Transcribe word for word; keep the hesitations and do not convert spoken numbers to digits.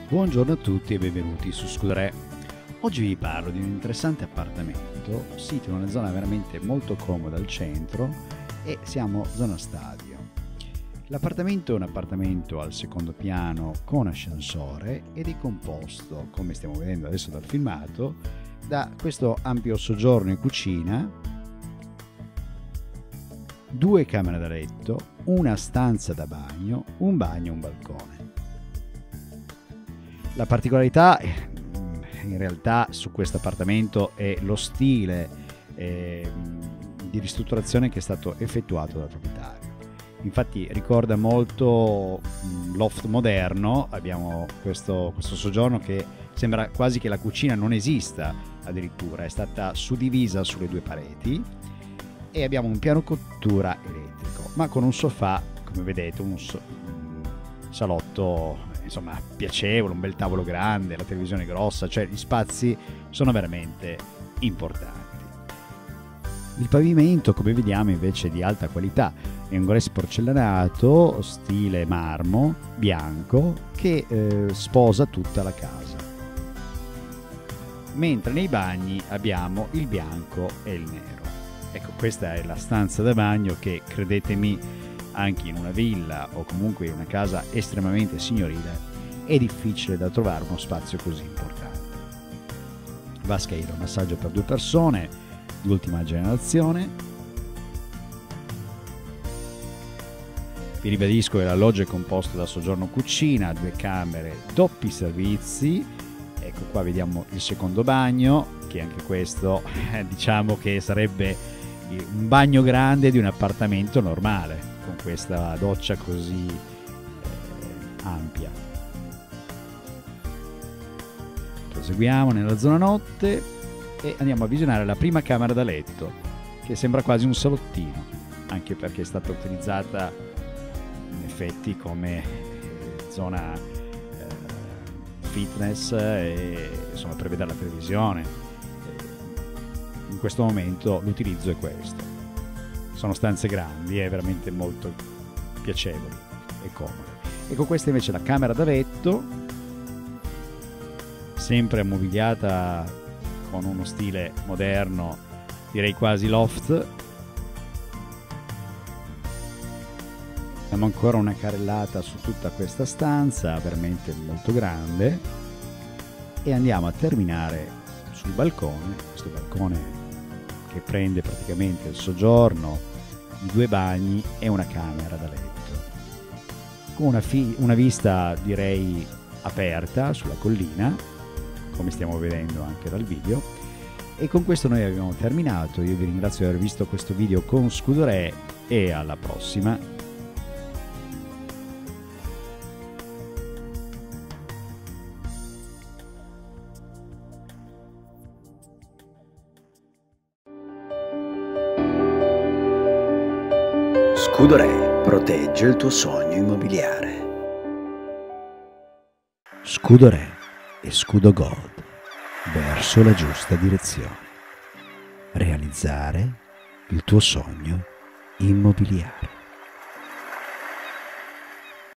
Buongiorno a tutti e benvenuti su Scudere. Oggi vi parlo di un interessante appartamento sito in una zona veramente molto comoda al centro e siamo zona stadio. L'appartamento è un appartamento al secondo piano con ascensore ed è composto, come stiamo vedendo adesso dal filmato, da questo ampio soggiorno in cucina, due camere da letto, una stanza da bagno, un bagno e un balcone. La particolarità in realtà su questo appartamento è lo stile eh, di ristrutturazione che è stato effettuato dal proprietario. Infatti ricorda molto un loft moderno. Abbiamo questo, questo soggiorno che sembra quasi che la cucina non esista, addirittura è stata suddivisa sulle due pareti, e abbiamo un piano cottura elettrico, ma con un sofà, come vedete, un, so, un salotto insomma piacevole, un bel tavolo grande, la televisione grossa, cioè gli spazi sono veramente importanti. Il pavimento, come vediamo, invece è di alta qualità, è un grass porcellanato stile marmo bianco che eh, sposa tutta la casa, mentre nei bagni abbiamo il bianco e il nero. Ecco, questa è la stanza da bagno che, credetemi, anche in una villa o comunque in una casa estremamente signorile è difficile da trovare uno spazio così importante. Vasca idromassaggio per due persone di ultima generazione. Vi ribadisco che l'alloggio è composto da soggiorno cucina, due camere, doppi servizi. Ecco, qua vediamo il secondo bagno, che anche questo eh, diciamo che sarebbe un bagno grande di un appartamento normale, con questa doccia così eh, ampia. Proseguiamo nella zona notte e andiamo a visionare la prima camera da letto, che sembra quasi un salottino, anche perché è stata utilizzata in effetti come eh, zona eh, fitness e insomma per vedere la televisione. In questo momento l'utilizzo è questo. Sono stanze grandi e veramente molto piacevoli e comode. Ecco, questa invece è la camera da letto, sempre ammobiliata con uno stile moderno, direi quasi loft. Abbiamo ancora una carrellata su tutta questa stanza, veramente molto grande, e andiamo a terminare sul balcone, questo balcone che prende praticamente il soggiorno di due bagni e una camera da letto, con una, fi- una vista direi aperta sulla collina, come stiamo vedendo anche dal video. E con questo noi abbiamo terminato. Io vi ringrazio di aver visto questo video con Scudere e alla prossima. Scudere protegge il tuo sogno immobiliare. Scudere e Scudo Gold, verso la giusta direzione. Realizzare il tuo sogno immobiliare.